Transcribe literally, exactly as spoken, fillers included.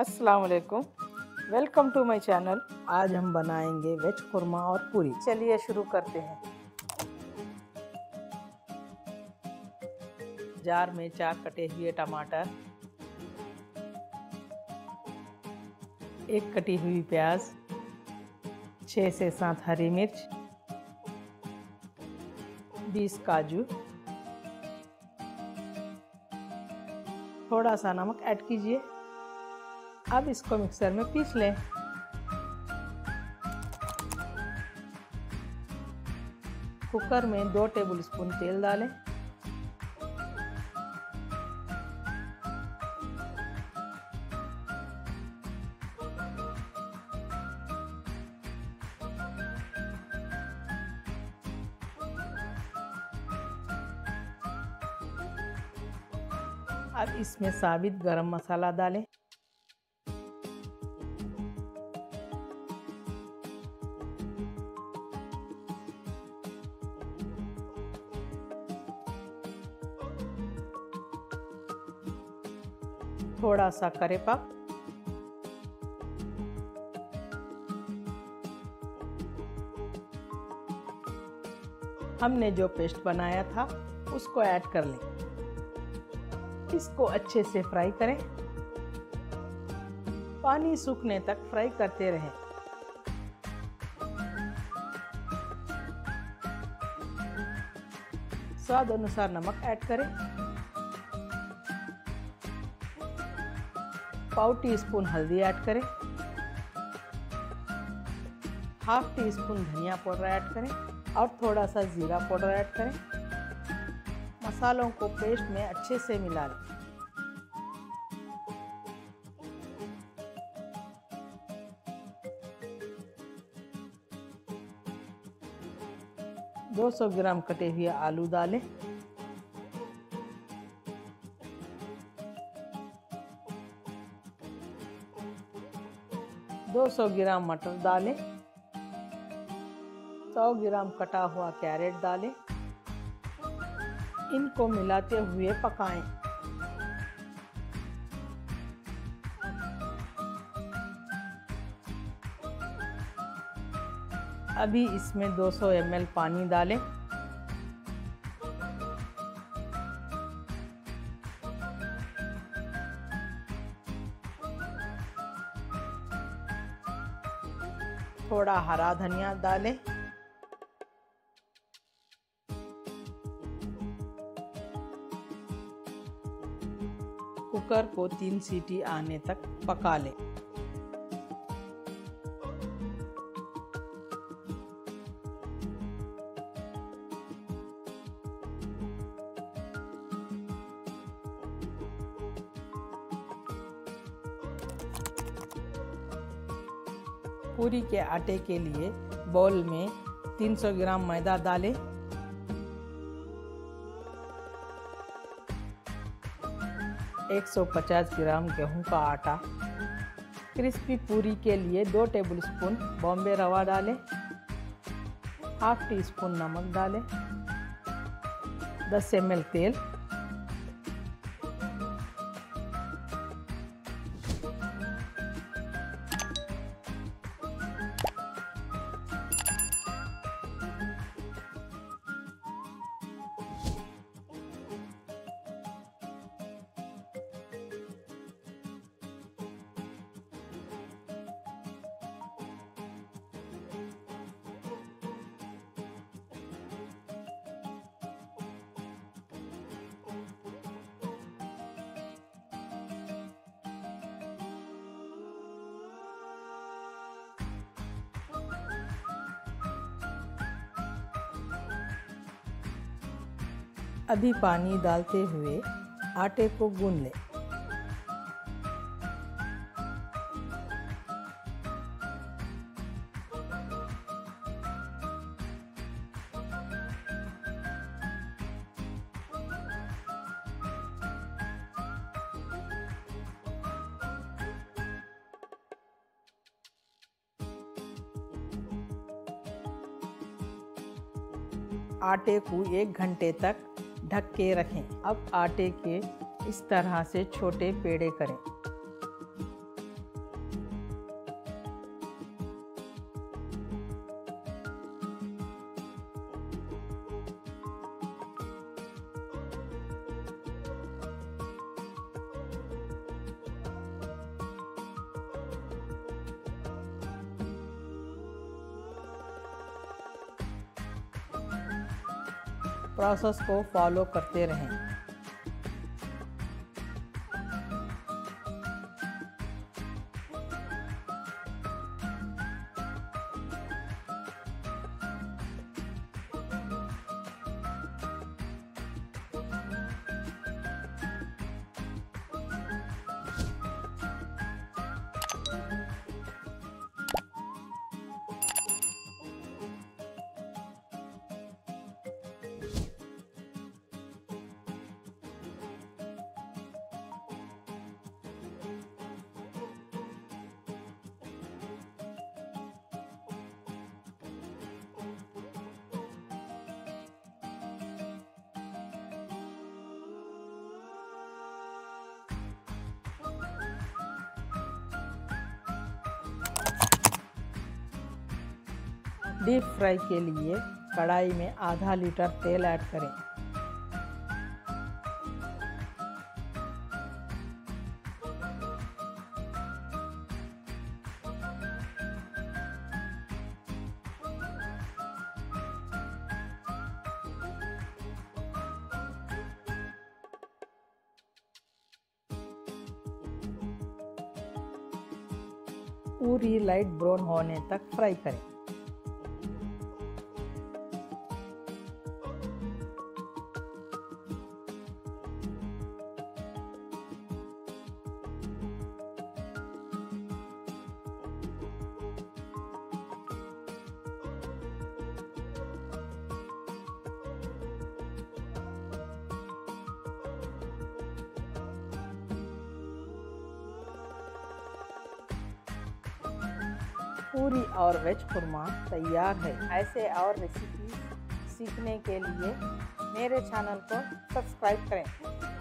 अस्सलाम वालेकुम, welcome to my channel. आज हम बनाएंगे वेज कुरमा और पूरी। चलिए शुरू करते हैं। जार में चार कटे हुए टमाटर, एक कटी हुई प्याज, छः से सात हरी मिर्च, बीस काजू, थोड़ा सा नमक ऐड कीजिए। अब इसको मिक्सर में पीस लें। कुकर में दो टेबलस्पून तेल डालें। अब इसमें साबित गरम मसाला डालें। थोड़ा सा करी पत्ता, हमने जो पेस्ट बनाया था उसको ऐड कर लें। इसको अच्छे से फ्राई करें। पानी सूखने तक फ्राई करते रहें। स्वाद अनुसार नमक ऐड करें। पाव टी स्पून हल्दी ऐड करें। हाफ टी स्पून धनिया पाउडर ऐड करें और थोड़ा सा जीरा पाउडर ऐड करें। मसालों को पेस्ट में अच्छे से मिला लें। दो सौ ग्राम कटे हुए आलू डालें। दो सौ ग्राम मटर डालें। सौ ग्राम कटा हुआ कैरेट डालें। इनको मिलाते हुए पकाएं। अभी इसमें दो सौ एम एल पानी डालें। थोड़ा हरा धनिया डालें। कुकर को तीन सीटी आने तक पका लें। पूरी के आटे के लिए बाउल में तीन सौ ग्राम मैदा डालें। एक सौ पचास ग्राम गेहूं का आटा। क्रिस्पी पूरी के लिए दो टेबलस्पून बॉम्बे रवा डालें। हाफ टी स्पून नमक डालें। दस एम एल तेल। अभी पानी डालते हुए आटे को गूंद लें। आटे को एक घंटे तक ढक के रखें। अब आटे के इस तरह से छोटे पेड़े करें। प्रोसेस को फॉलो करते रहें। डीप फ्राई के लिए कढ़ाई में आधा लीटर तेल ऐड करें। पूरी लाइट ब्राउन होने तक फ्राई करें। पूरी और वेज खुरमा तैयार है। ऐसे और रेसिपी सीखने के लिए मेरे चैनल को सब्सक्राइब करें।